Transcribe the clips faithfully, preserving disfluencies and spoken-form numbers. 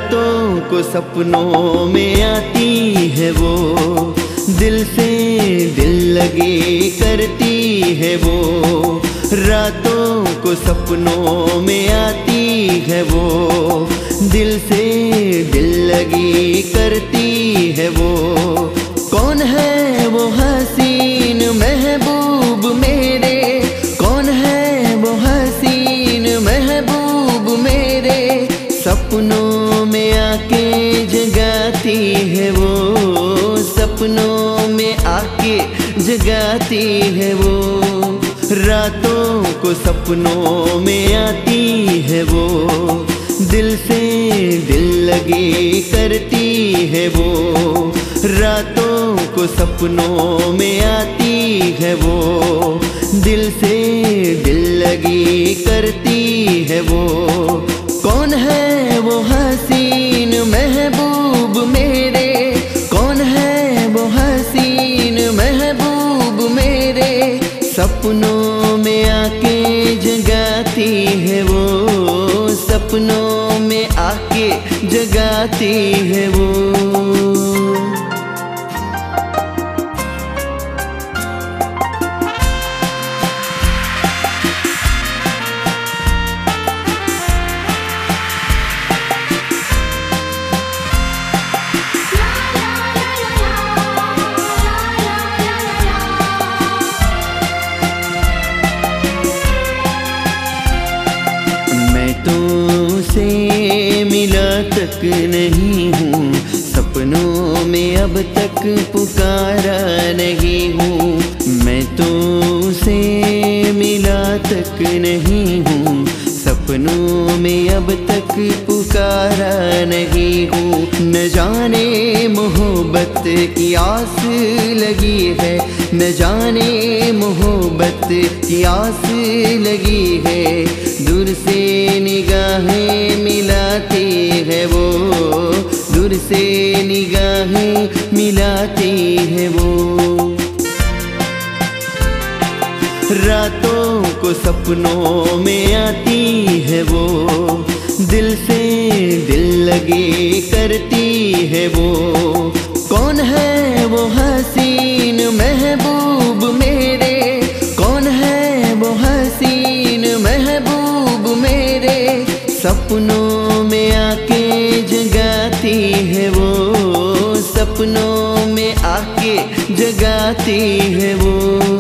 रातों को सपनों में आती है वो, दिल से दिल लगे करती है वो। रातों को सपनों में आती है वो, दिल से दिल लगी करती है वो। कौन है वो हसीन महबूब मेरे, कौन है वो हसीन महबूब मेरे, सपनों में आके जगाती है वो, सपनों में आके जगाती है वो। रातों को सपनों में आती है वो, दिल से दिल लगे करती है वो। रातों को सपनों में आती है वो, दिल से दिल लगी करती है वो। कौन है वो हसीन महबूब मेरे, कौन है वो हसीन महबूब मेरे, सपनों में आके जगाती है वो, सपनों में आके जगाती है वो। मिला तक नहीं हूँ सपनों में, अब तक पुकारा नहीं हूँ। मैं तो से मिला तक नहीं हूँ सपनों में, अब तक पुकारा नहीं हूँ। न जाने मोहब्बत की आस लगी है, न जाने मोहब्बत की आस लगी है। दूर से निगाहें मिलाती है वो, दूर से निगाहें मिलाती है वो। रातों को सपनों में आती है वो, दिल से दिल लगे करती है वो। कौन है वो हसीन महबूब मेरे, कौन है वो हसीन महबूब मेरे, सपनों में आके जगाती है वो, सपनों में आके जगाती है वो।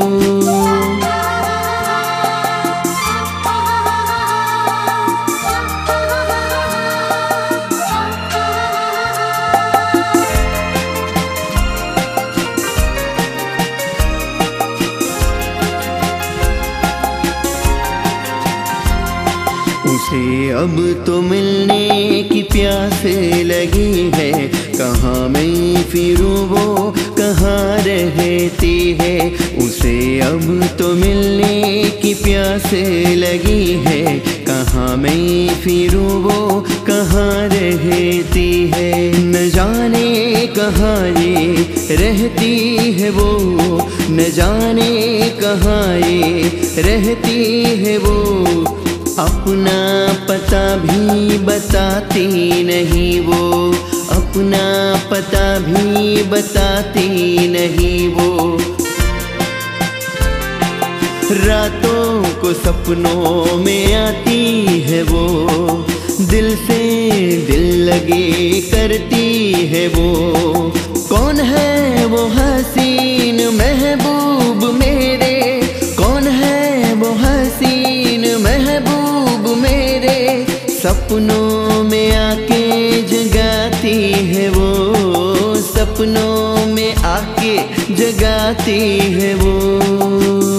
उसे अब तो मिलने की प्यास लगी है, कहाँ मैं फिरूं वो कहाँ रहती है। उसे अब तो मिलने की प्यास लगी है, कहाँ मैं फिरूं वो कहाँ रहती है। न जाने कहाँ ये रहती है वो, न जाने कहाँ ये रहती है वो। अपना पता भी बताती नहीं वो, अपना पता भी बताती नहीं वो। रातों को सपनों में आती है वो, दिल से दिल लगे करती है वो। कौन है वो हसीन महबूब मेरे, कौन है वो हसीन महबूब मेरे, सपनों में आके जगाती है वो, सपनों में आके जगाती है वो।